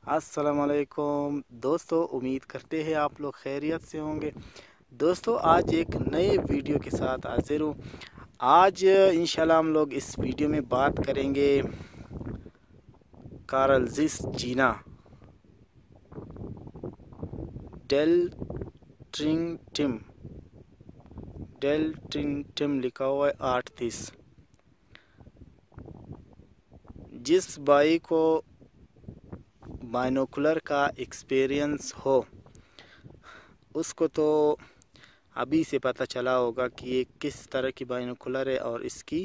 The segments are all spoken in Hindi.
अस्सलाम वालेकुम दोस्तों, उम्मीद करते हैं आप लोग खैरियत से होंगे। दोस्तों, आज एक नए वीडियो के साथ हाजिर हूँ। आज इंशाल्लाह हम लोग इस वीडियो में बात करेंगे कार्ल ज़िस जीना डेल ट्रिंटिम लिखा हुआ है 830। जिस भाई को बाइनोकुलर का एक्सपीरियंस हो उसको तो अभी से पता चला होगा कि ये किस तरह की बाइनोकुलर है और इसकी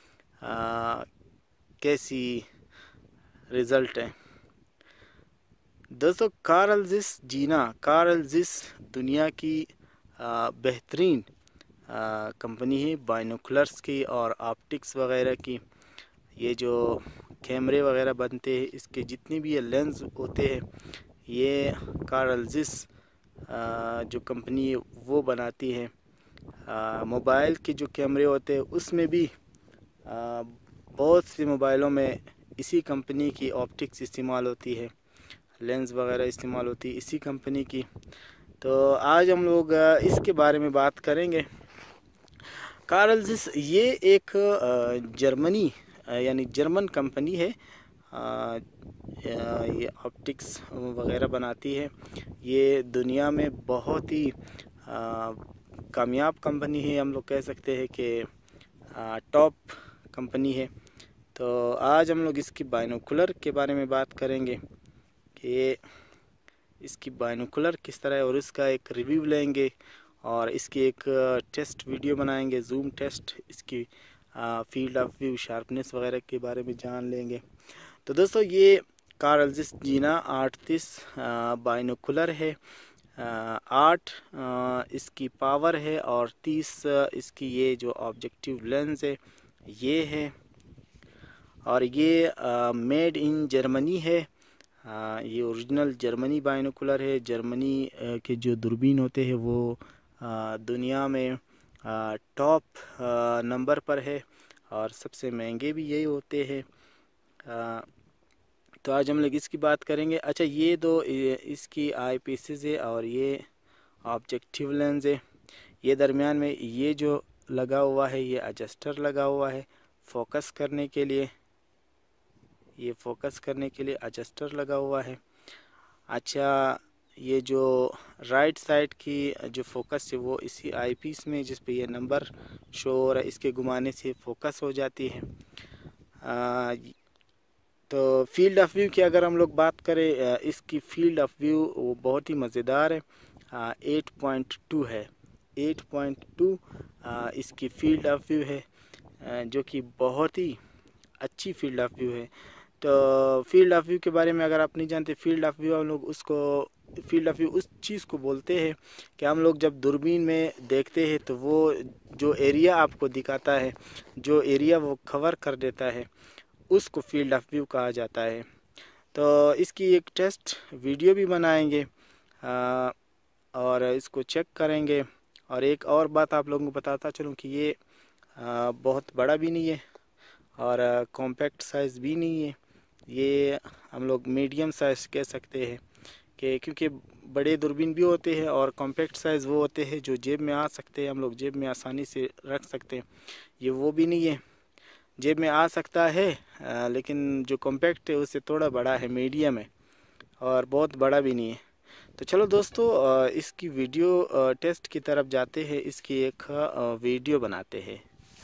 कैसी रिज़ल्ट है। दोस्तों, कार्ल ज़िस दुनिया की बेहतरीन कंपनी है बाइनोकुलर्स की और ऑप्टिक्स वगैरह की। ये जो कैमरे वगैरह बनते हैं, इसके जितने भी ये लेंस होते हैं, ये कार्ल ज़िस जो कंपनी है वो बनाती है। मोबाइल के जो कैमरे होते हैं उसमें भी बहुत सी मोबाइलों में इसी कंपनी की ऑप्टिक्स इस्तेमाल होती है, लेंस वगैरह इस्तेमाल होती है इसी कंपनी की। तो आज हम लोग इसके बारे में बात करेंगे। कार्ल ज़िस ये एक जर्मनी यानी जर्मन कंपनी है। ये ऑप्टिक्स वगैरह बनाती है। ये दुनिया में बहुत ही कामयाब कंपनी है, हम लोग कह सकते हैं कि टॉप कंपनी है। तो आज हम लोग इसकी बाइनोकुलर के बारे में बात करेंगे कि इसकी बाइनोकुलर किस तरह है और इसका एक रिव्यू लेंगे और इसकी एक टेस्ट वीडियो बनाएंगे, जूम टेस्ट, इसकी फील्ड ऑफ व्यू, शार्पनेस वगैरह के बारे में जान लेंगे। तो दोस्तों, ये कार्ल ज़िस जीना 830 बाइनोकुलर है। 8 इसकी पावर है और 30 इसकी ये जो ऑब्जेक्टिव लेंस है ये है। और ये मेड इन जर्मनी है। ये ओरिजिनल जर्मनी बाइनोकुलर है। जर्मनी के जो दूरबीन होते हैं वो दुनिया में टॉप नंबर पर है और सबसे महंगे भी यही होते हैं। तो आज हम लोग इसकी बात करेंगे। अच्छा, ये दो इसकी आई पीसेस है और ये ऑब्जेक्टिव लेंस है। ये दरमियान में ये जो लगा हुआ है ये एडजस्टर लगा हुआ है फोकस करने के लिए। ये फोकस करने के लिए एडजस्टर लगा हुआ है। अच्छा, ये जो राइट साइड की जो फोकस है वो इसी आई पीस में, जिस पे ये नंबर शो हो रहा है, इसके घुमाने से फोकस हो जाती है। तो फील्ड ऑफ व्यू की अगर हम लोग बात करें, इसकी फील्ड ऑफ व्यू वो बहुत ही मज़ेदार है। 8.2 है। 8.2 इसकी फील्ड ऑफ व्यू है, जो कि बहुत ही अच्छी फील्ड ऑफ व्यू है। तो फील्ड ऑफ व्यू के बारे में अगर आप नहीं जानते, फील्ड ऑफ व्यू हम लोग उसको फील्ड ऑफ व्यू उस चीज़ को बोलते हैं कि हम लोग जब दूरबीन में देखते हैं तो वो जो एरिया आपको दिखाता है, जो एरिया वो कवर कर देता है, उसको फील्ड ऑफ व्यू कहा जाता है। तो इसकी एक टेस्ट वीडियो भी बनाएंगे और इसको चेक करेंगे। और एक और बात आप लोगों को बताता चलूँ कि ये बहुत बड़ा भी नहीं है और कॉम्पैक्ट साइज़ भी नहीं है। ये हम लोग मीडियम साइज़ कह सकते हैं कि क्योंकि बड़े दूरबीन भी होते हैं और कॉम्पैक्ट साइज़ वो होते हैं जो जेब में आ सकते हैं, हम लोग जेब में आसानी से रख सकते हैं। ये वो भी नहीं है, जेब में आ सकता है लेकिन जो कॉम्पैक्ट है उससे थोड़ा बड़ा है, मीडियम है और बहुत बड़ा भी नहीं है। तो चलो दोस्तों, इसकी वीडियो टेस्ट की तरफ जाते हैं, इसकी एक वीडियो बनाते हैं।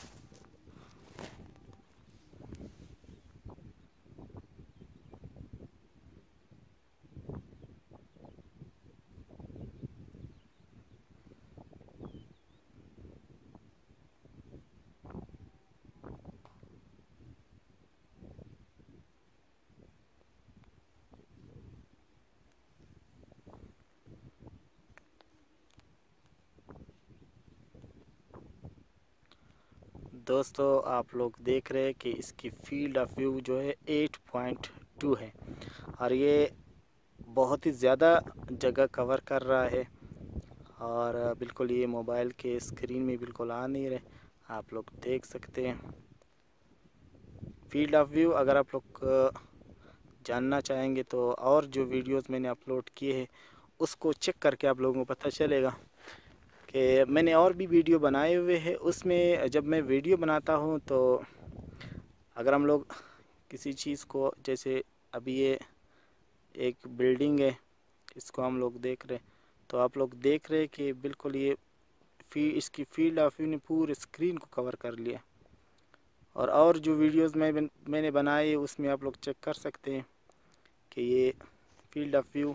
दोस्तों, आप लोग देख रहे हैं कि इसकी फील्ड ऑफ व्यू जो है 8.2 है और ये बहुत ही ज़्यादा जगह कवर कर रहा है और बिल्कुल ये मोबाइल के स्क्रीन में बिल्कुल आ नहीं रहे, आप लोग देख सकते हैं। फील्ड ऑफ व्यू अगर आप लोग जानना चाहेंगे तो और जो वीडियोस मैंने अपलोड किए हैं उसको चेक करके आप लोगों को पता चलेगा कि मैंने और भी वीडियो बनाए हुए हैं। उसमें जब मैं वीडियो बनाता हूँ तो अगर हम लोग किसी चीज़ को, जैसे अभी ये एक बिल्डिंग है, इसको हम लोग देख रहे हैं, तो आप लोग देख रहे हैं कि बिल्कुल ये इसकी फील्ड ऑफ व्यू ने पूरे स्क्रीन को कवर कर लिया। और जो वीडियोस मैंने बनाए उसमें आप लोग चेक कर सकते हैं कि ये फील्ड ऑफ व्यू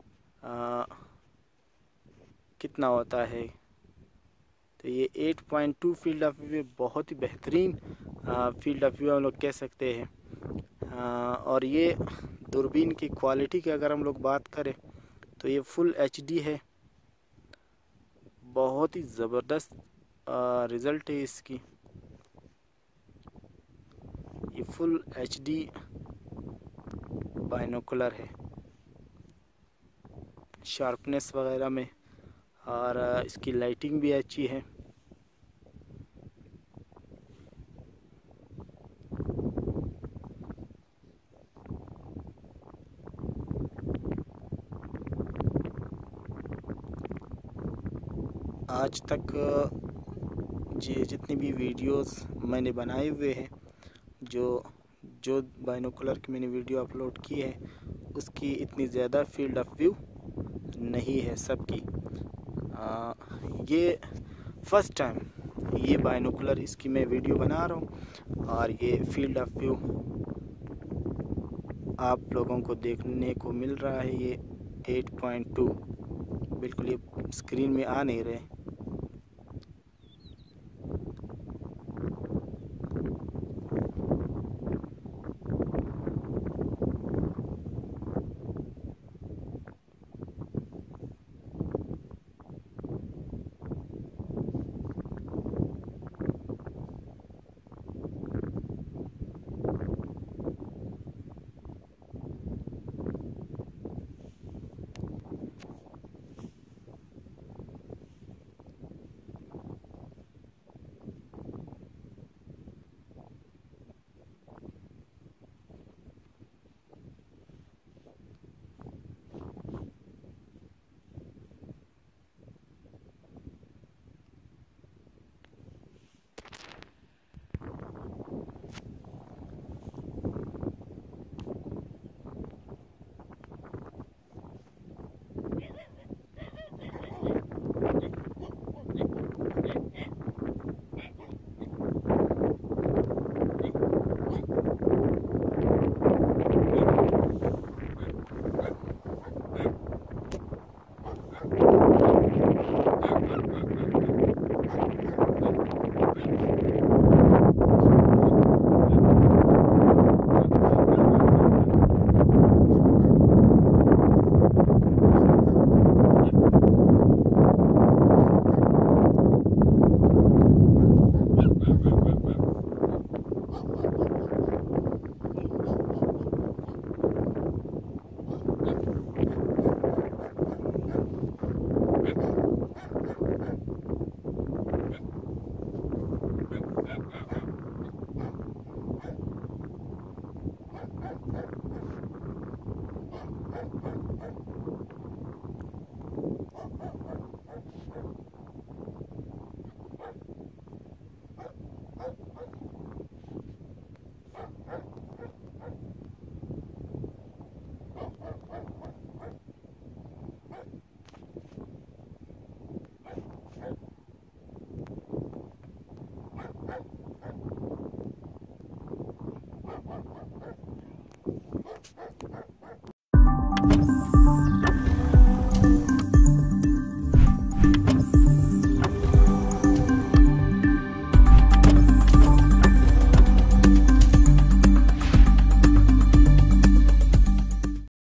कितना होता है। तो ये 8.2 फील्ड ऑफ व्यू बहुत ही बेहतरीन फील्ड ऑफ व्यू हम लोग कह सकते हैं। और ये दूरबीन की क्वालिटी की अगर हम लोग बात करें तो ये फुल HD है, बहुत ही ज़बरदस्त रिज़ल्ट है इसकी। ये फुल HD बाइनोकुलर है शार्पनेस वगैरह में, और इसकी लाइटिंग भी अच्छी है। आज तक जितनी भी वीडियोस मैंने बनाए हुए हैं, जो बाइनोकुलर की मैंने वीडियो अपलोड की है, उसकी इतनी ज़्यादा फील्ड ऑफ व्यू नहीं है सबकी। ये फर्स्ट टाइम ये बाइनोकुलर इसकी मैं वीडियो बना रहा हूँ, और ये फील्ड ऑफ व्यू आप लोगों को देखने को मिल रहा है। ये 8.2 बिल्कुल ये स्क्रीन में आ नहीं रहे।